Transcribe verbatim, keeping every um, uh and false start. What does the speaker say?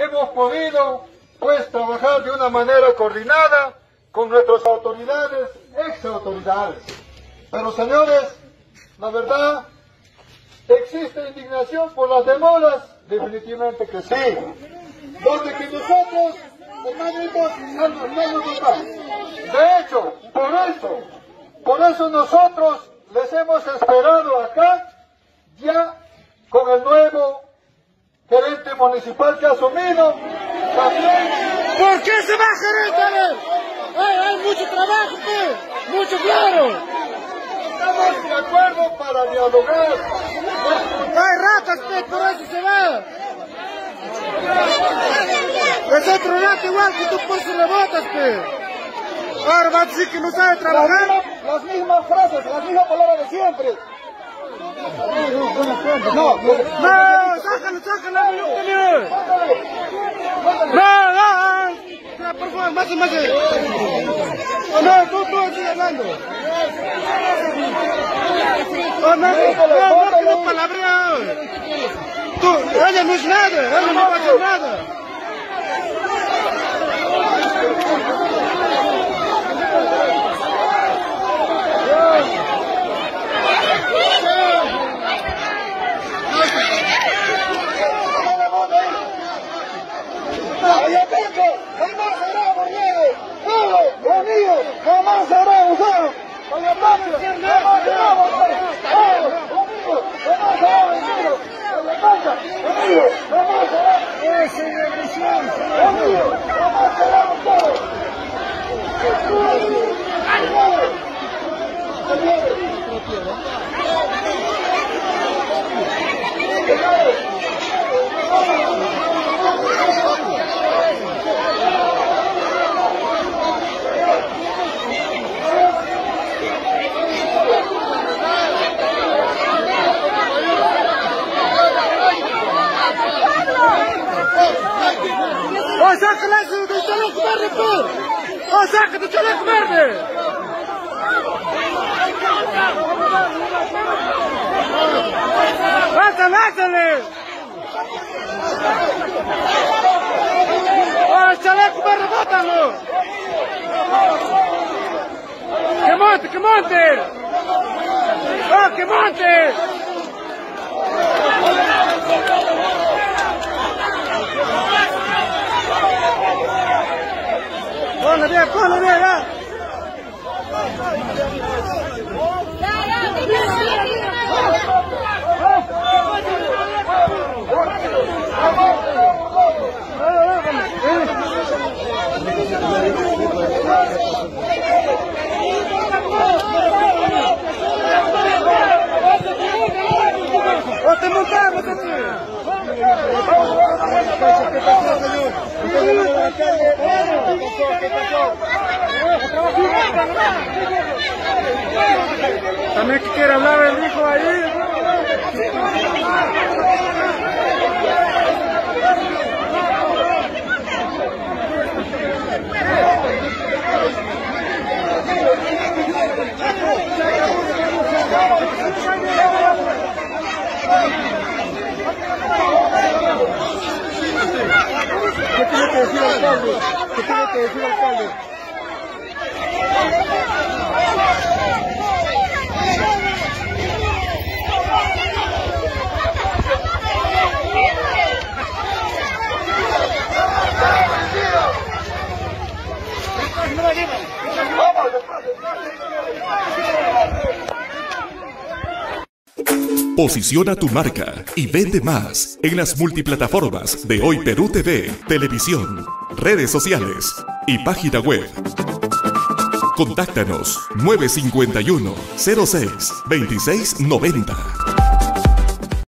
hemos podido pues trabajar de una manera coordinada con nuestras autoridades, ex autoridades. Pero señores, la verdad, ¿existe indignación por las demoras? Definitivamente que sí. Donde que nosotros, hermanitos, no nos votamos. De hecho, por eso, por eso nosotros les hemos esperado acá, ya con el nuevo gerente municipal que ha asumido. También. ¿Por qué se va gerente? Hay, hay mucho trabajo, pe. Mucho claro. Estamos de acuerdo para dialogar. Hay ratas, pe, por eso se va. Es otro rato igual que tú por sus rebotas, pe. Ahora va a decir que no sabe trabajar. Las mismas, las mismas frases, las mismas palabras de siempre. No, no, sácalo, sácalo, no, señor. No, no, no, por favor, más y más. No, tú, tú, sigue hablando. Oh, no, no, no, no, palabra. Tú, ella no es nada, ella no va a hacer nada. Jamás será borrego, todo unido, jamás será usado. Con la patria, jamás será borrego, todo unido, jamás será vencido. Con la patria, unido, jamás será esa revolución, unido, jamás será usado. ¡Oh, sácala eso del chaleco verde, por! ¡Oh, saca tu chaleco verde! ¡Bátale, bátale! ¡Oh, el chaleco verde, bátalo! ¡Que monte, que monte! ¡Oh, que monte! Ponle bien, ponle bien, ya. ¡O te montamos así! ¿Qué pasó, señor? ¿Qué pasó? También que quiere hablar el hijo ahí. ¿Qué tiene que decir el alcalde? ¿Qué tiene que decir el alcalde? Posiciona tu marca y vende más en las multiplataformas de Hoy Perú T V, televisión, redes sociales y página web. Contáctanos nueve cinco uno, cero seis, veintiséis noventa.